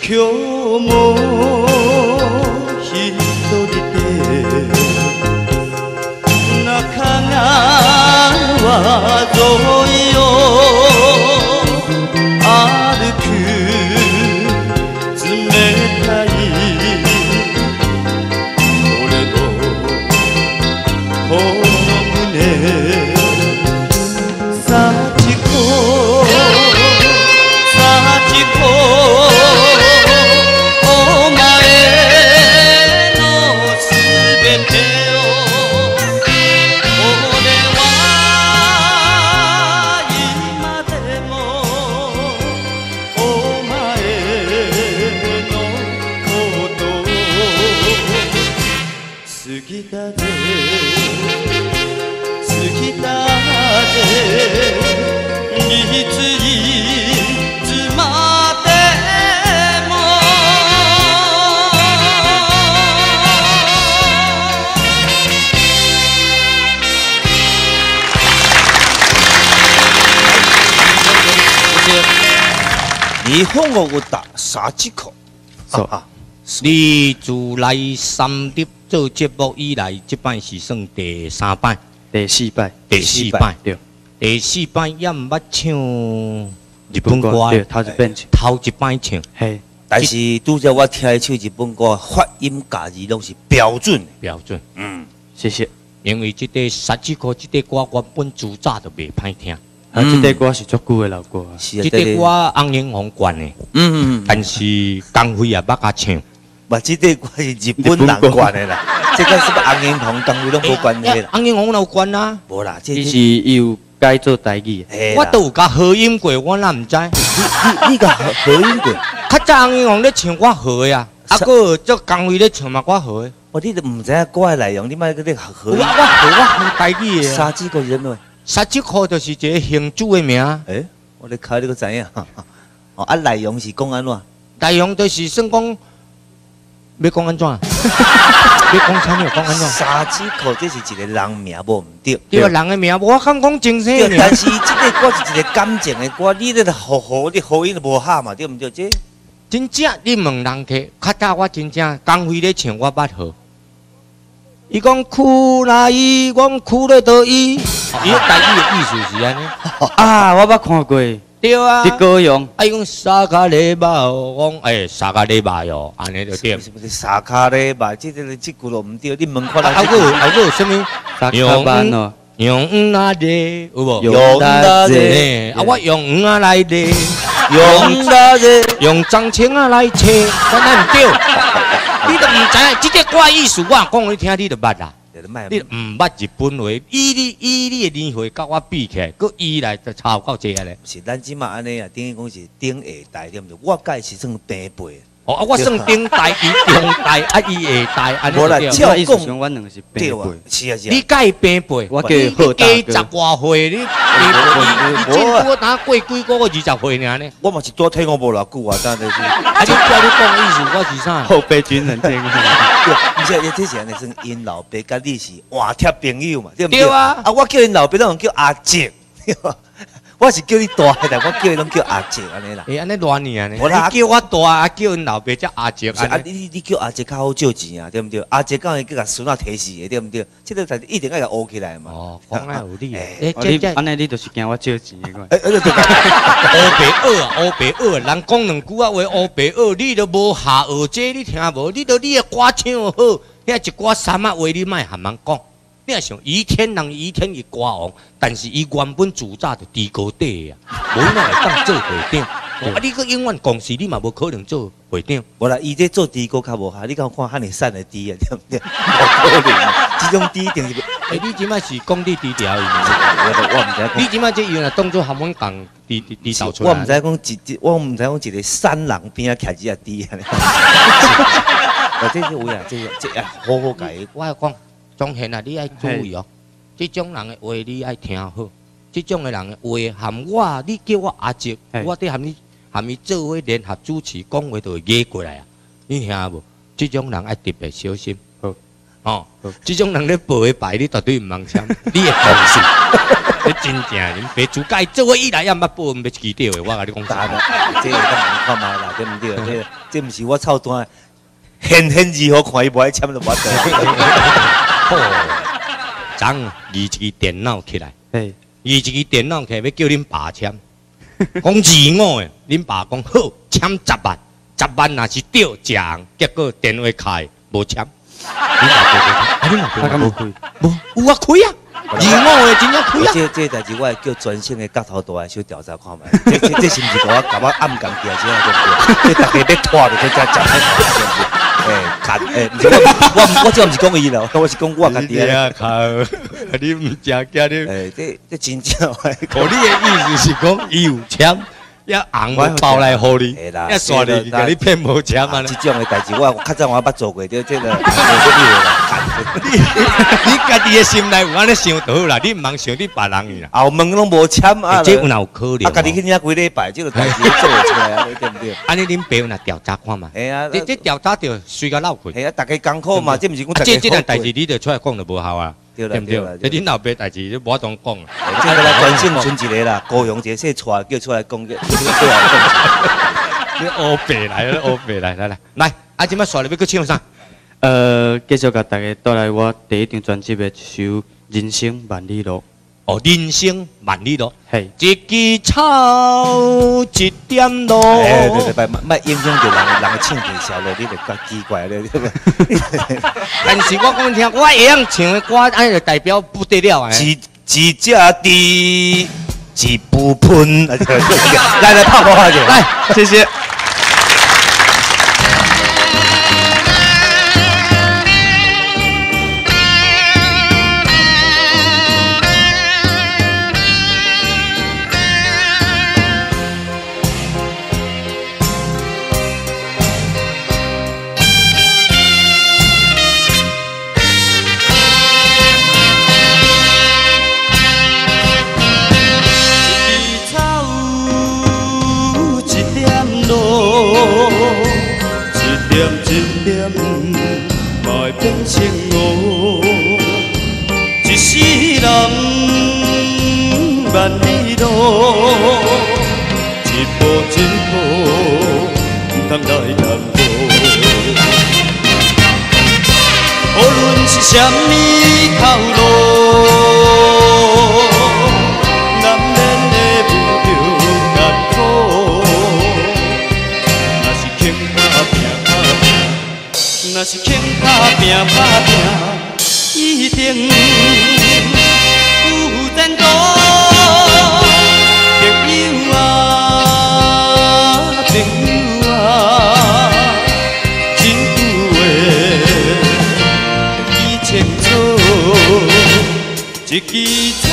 今日も一人で中川沿いを歩く冷たい俺のこの胸幸子幸子お前のすべてを俺は今でもお前のことを好きだぜ好きだぜいついつまでも日本語歌幸子。 そう。 你自来三立做节目以来，这摆是算第三摆、 第四摆， 第四摆， 对， 第四摆也毋捌唱日本歌， 对，头一遍唱， 头一摆唱， 嘿， 但是拄则我听伊唱日本歌，发音家己拢是标准的。 标准。 嗯， 谢谢。 因为这个杀鸡歌，这个歌原本自早就袂歹听。 啊，这个歌是足久的老歌啊。 是啊， 这个歌翁英红管的，但是江辉也捌甲唱。 嘛，这个歌是日本人管的啦，这个是不翁英红、江辉拢无关系啦。 翁英红有关啊？ 无啦，这伊是有改做台语的。 我都有甲合音过，我哪毋知？ 你甲合音过？ 较早翁英红咧唱我合的啊，啊个叫江辉咧唱嘛我合的。 我你都唔知影歌的内容，你莫嗰啲合音。 我合台语的。 三支歌是什么？ 杀鸡歌就是一个行主的名。 诶，我咧考你个知影。哦，啊内容是讲安怎？ 内容就是算讲。要讲安怎？要讲啥物？讲安怎？ 沙子口这是一个人名，无唔对。 对啊，人的名，我敢讲真生的名。 但是这个歌是一个感情的歌，你咧你好音都无合嘛，对唔对？这真正你问人客，较早我真正江辉咧唱我捌好。伊讲苦来伊，我苦咧倒伊。伊台语的意思是安尼。 啊，我捌看过。 对啊， 这歌用， 啊用沙卡雷巴哦，讲沙卡雷巴哟，安尼就对。 是不是沙卡嘞吧？这句都唔对，你问看人。 还有什么？ 沙卡班哦， 用那的有无？ 用那的， 啊我用啊来的， 用那的， 用张青啊来切，咱唔对。你都唔知，这个歌意思我讲你听，你就捌啦。你唔捌日本话，以你的年岁甲我比起来，佮伊来就差到这咧。 是咱即马安尼啊，等于讲是顶下代对唔对？我介是算平辈。 哦，我算顶代，伊中代，啊伊下代，安尼无啦， 照意思上，阮两个是平辈。 是啊是啊。 你介平辈， 我叫好大哥。 加10外岁，你政府打过几个20岁尔呢？ 我嘛是多听我无偌久啊，但是。 啊，你叫你讲意思，我是啥？ 后备军人听。 而且这是安尼算因老爸甲你是换贴朋友嘛，对不对？ 对啊。 啊，我叫因老爸拢叫阿姐，我是叫你大个，但我叫伊拢叫阿姐安尼啦。 安尼乱呢？ 无啦， 叫我大，啊叫因老爸叫阿姐。 啊，你叫阿姐较好借钱啊，对不对？阿姐讲伊叫甲孙仔提死的，对不对？这个代志一定要甲学起来嘛。 哦，讲啊有理。 你安尼你就是惊我借钱的个。 乌白学啊，乌白学，人讲两句啊话乌白学，你都无下学这，你听无？你的歌唱好，遐一寡三啊话你莫含人讲。你也想倚天人倚天是歌王，但是伊原本自早就低高底啊，无哪会当做会长。啊，你个永远公司你嘛无可能做会长。 无啦，伊这做低高较无效，你敢看遐尼瘦的低啊，对不对？无可能，这种低一定是。 你即摆是讲你低调， 我唔知。 你即摆这样啊，当做含阮讲低调出来。 我唔知讲我唔知讲一个山人边啊徛一只低啊。这是有啊，这好好改。 我讲。总贤啊，你爱注意哦。这种人的话你爱听好，这种的人的话含我，你叫我阿姐，我得含伊做伙联合主持，讲话就会惹过来啊。你听无？这种人爱特别小心。 啊， 哦，这种人咧报的牌，你绝对唔通签，你会放心。你真正恁爸自介做我以来也捌报唔要记掉的，我甲你讲答的，这个咱看卖啦，对唔对？这不是我操蛋，显如何看伊无爱签就无得。 好，昨移一支电脑起来， 嘿， 移一支电脑起来要叫恁爸签，讲25的，恁爸讲好，签10万，10万若是对奖，结果电话开无签，恁爸报啊，恁爸他敢无开？ 无有啊开啊，25的真正开啊。 这代志我会叫全省的角头大来小调查看卖，这是不是甲我暗讲起来，对不对？这大家要拖着，这才讲开看，对不对？看，不是我这不是讲伊了，我是讲我家己啊。 靠，你唔正惊你？ 这真正的。 我你的意思是讲伊有签，要红包来互你，要刷你，甲你骗无签啊？ 这种的代志我较早我捌做过，这个无这你家己的心内有安尼想就好啦，你唔通想你别人啦。 后门拢无签啊， 这有哪有可能？ 家己去领几礼拜，这个代志做出来啊，对不对？ 安尼恁爸有哪调查看嘛？ 哎呀， 这调查着随个闹去。 哎呀，大家艰苦嘛，这不是讲大家。 这件代志你着出来讲就无效啊， 对不对？这恁老爸代志你无当讲。 这个来专心存一个啦，高雄一个小撮叫出来讲，你乌白来了，乌白来，啊！今摆刷了要去唱啥？ 继续甲大家带来我第一张专辑的一首《人生万里路》。 哦，人生万里路， 嘿， 一枝草，一点露。 哎，对，莫影响到人的唱片销路，你就怪奇怪了，对不？ 但是我讲听，我会晓唱的歌，安就代表不得了啊！ 一只地，一步喷，来泡泡去， 来，谢谢。 成路，一世人万里路，一步一步，唔通来难过。无论是什么头路，难免会遇到艰苦，若是肯打拼，若是肯打拼，一定有前途。朋友啊，朋友啊，真有话记清楚，一支